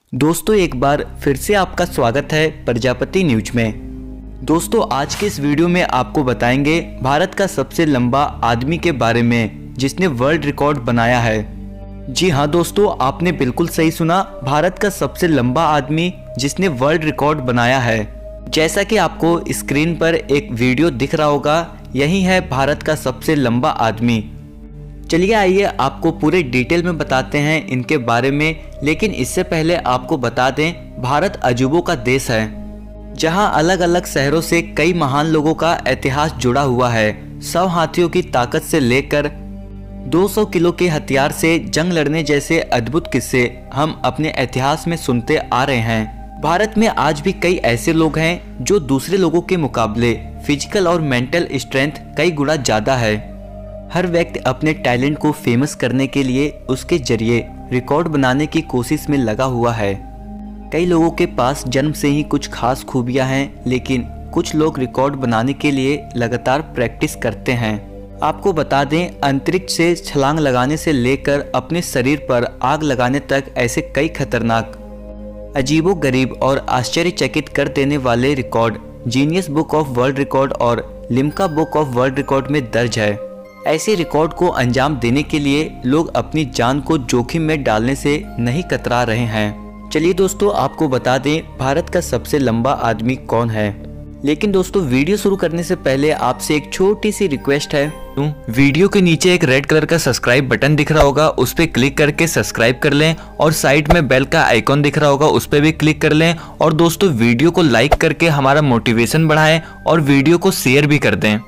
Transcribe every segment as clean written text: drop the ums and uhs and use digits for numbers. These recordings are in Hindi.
दोस्तों एक बार फिर से आपका स्वागत है प्रजापति न्यूज में। दोस्तों आज के इस वीडियो में आपको बताएंगे भारत का सबसे लंबा आदमी के बारे में जिसने वर्ल्ड रिकॉर्ड बनाया है। जी हाँ दोस्तों, आपने बिल्कुल सही सुना, भारत का सबसे लंबा आदमी जिसने वर्ल्ड रिकॉर्ड बनाया है। जैसा कि आपको स्क्रीन पर एक वीडियो दिख रहा होगा, यही है भारत का सबसे लंबा आदमी। चलिए आइए आपको पूरे डिटेल में बताते हैं इनके बारे में, लेकिन इससे पहले आपको बता दें भारत अजूबों का देश है जहां अलग अलग शहरों से कई महान लोगों का इतिहास जुड़ा हुआ है। 100 हाथियों की ताकत से लेकर 200 किलो के हथियार से जंग लड़ने जैसे अद्भुत किस्से हम अपने इतिहास में सुनते आ रहे हैं। भारत में आज भी कई ऐसे लोग हैं जो दूसरे लोगों के मुकाबले फिजिकल और मेंटल स्ट्रेंथ कई गुना ज्यादा है। हर व्यक्ति अपने टैलेंट को फेमस करने के लिए उसके जरिए रिकॉर्ड बनाने की कोशिश में लगा हुआ है। कई लोगों के पास जन्म से ही कुछ खास खूबियां हैं, लेकिन कुछ लोग रिकॉर्ड बनाने के लिए लगातार प्रैक्टिस करते हैं। आपको बता दें, अंतरिक्ष से छलांग लगाने से लेकर अपने शरीर पर आग लगाने तक ऐसे कई खतरनाक, अजीबोगरीब और आश्चर्यचकित कर देने वाले record Guinness book of world record और Limca book of world record में दर्ज है। ऐसे रिकॉर्ड को अंजाम देने के लिए लोग अपनी जान को जोखिम में डालने से नहीं कतरा रहे हैं। चलिए दोस्तों आपको बता दें भारत का सबसे लंबा आदमी कौन है। लेकिन दोस्तों वीडियो शुरू करने से पहले आपसे एक छोटी सी रिक्वेस्ट है। वीडियो के नीचे एक रेड कलर का सब्सक्राइब बटन दिख रहा होगा, उस पर क्लिक करके सब्सक्राइब कर लें और साइड में बेल का आइकॉन दिख रहा होगा, उस पर भी क्लिक कर लें। और दोस्तों वीडियो को लाइक करके हमारा मोटिवेशन बढ़ाएं और वीडियो को शेयर भी कर दें।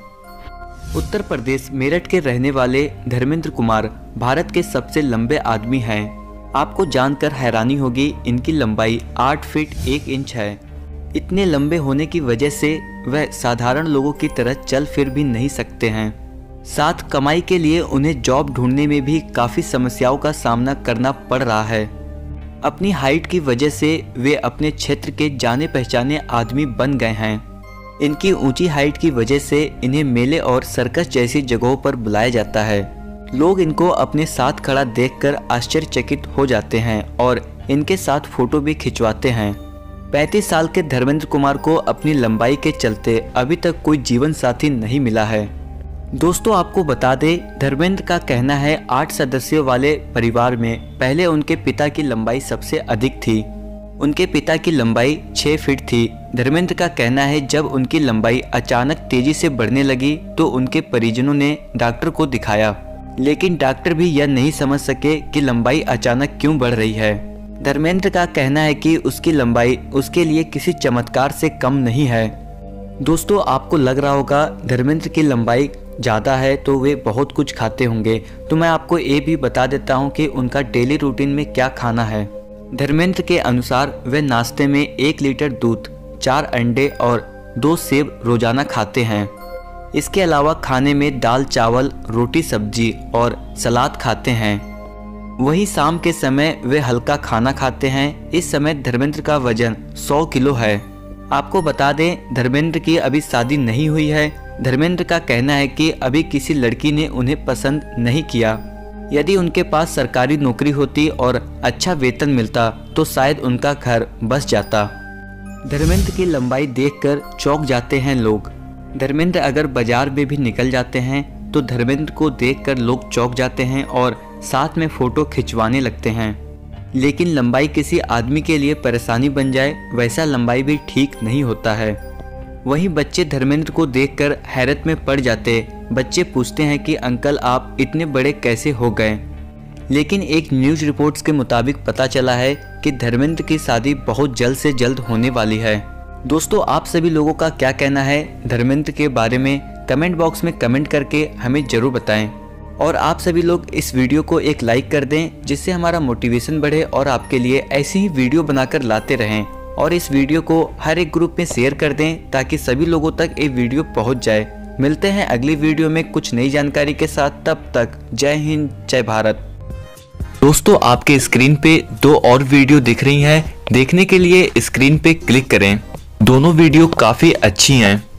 उत्तर प्रदेश मेरठ के रहने वाले धर्मेंद्र कुमार भारत के सबसे लंबे आदमी हैं। आपको जानकर हैरानी होगी, इनकी लंबाई 8 फीट 1 इंच है। इतने लंबे होने की वजह से वह साधारण लोगों की तरह चल फिर भी नहीं सकते हैं। साथ कमाई के लिए उन्हें जॉब ढूंढने में भी काफ़ी समस्याओं का सामना करना पड़ रहा है। अपनी हाइट की वजह से वे अपने क्षेत्र के जाने पहचाने आदमी बन गए हैं। इनकी ऊंची हाइट की वजह से इन्हें मेले और सर्कस जैसी जगहों पर बुलाया जाता है। लोग इनको अपने साथ खड़ा देखकर आश्चर्यचकित हो जाते हैं और इनके साथ फोटो भी खिंचवाते हैं। 35 साल के धर्मेंद्र कुमार को अपनी लंबाई के चलते अभी तक कोई जीवन साथी नहीं मिला है। दोस्तों आपको बता दें, धर्मेंद्र का कहना है 8 सदस्यों वाले परिवार में पहले उनके पिता की लंबाई सबसे अधिक थी। उनके पिता की लंबाई 6 फीट थी। धर्मेंद्र का कहना है जब उनकी लंबाई अचानक तेजी से बढ़ने लगी तो उनके परिजनों ने डॉक्टर को दिखाया, लेकिन डॉक्टर भी यह नहीं समझ सके कि लंबाई अचानक क्यों बढ़ रही है। धर्मेंद्र का कहना है कि उसकी लंबाई उसके लिए किसी चमत्कार से कम नहीं है। दोस्तों आपको लग रहा होगा धर्मेंद्र की लंबाई ज़्यादा है तो वे बहुत कुछ खाते होंगे, तो मैं आपको ये भी बता देता हूँ कि उनका डेली रूटीन में क्या खाना है। धर्मेंद्र के अनुसार वे नाश्ते में 1 लीटर दूध, 4 अंडे और 2 सेब रोजाना खाते हैं। इसके अलावा खाने में दाल चावल, रोटी सब्जी और सलाद खाते हैं। वही शाम के समय वे हल्का खाना खाते हैं। इस समय धर्मेंद्र का वजन 100 किलो है। आपको बता दें धर्मेंद्र की अभी शादी नहीं हुई है। धर्मेंद्र का कहना है कि अभी किसी लड़की ने उन्हें पसंद नहीं किया। यदि उनके पास सरकारी नौकरी होती और अच्छा वेतन मिलता तो शायद उनका घर बस जाता। धर्मेंद्र की लंबाई देखकर चौंक जाते हैं लोग। धर्मेंद्र अगर बाजार में भी निकल जाते हैं तो धर्मेंद्र को देखकर लोग चौंक जाते हैं और साथ में फोटो खिंचवाने लगते हैं। लेकिन लंबाई किसी आदमी के लिए परेशानी बन जाए, वैसा लंबाई भी ठीक नहीं होता है। वहीं बच्चे धर्मेंद्र को देखकर हैरत में पड़ जाते। बच्चे पूछते हैं कि अंकल आप इतने बड़े कैसे हो गए। लेकिन एक न्यूज़ रिपोर्ट्स के मुताबिक पता चला है कि धर्मेंद्र की शादी बहुत जल्द से जल्द होने वाली है। दोस्तों आप सभी लोगों का क्या कहना है धर्मेंद्र के बारे में, कमेंट बॉक्स में कमेंट करके हमें ज़रूर बताएं। और आप सभी लोग इस वीडियो को एक लाइक कर दें, जिससे हमारा मोटिवेशन बढ़े और आपके लिए ऐसी ही वीडियो बनाकर लाते रहें। और इस वीडियो को हर एक ग्रुप में शेयर कर दें ताकि सभी लोगों तक ये वीडियो पहुंच जाए। मिलते हैं अगली वीडियो में कुछ नई जानकारी के साथ। तब तक जय हिंद, जय भारत। दोस्तों आपके स्क्रीन पे 2 और वीडियो दिख रही हैं। देखने के लिए स्क्रीन पे क्लिक करें। दोनों वीडियो काफ़ी अच्छी हैं।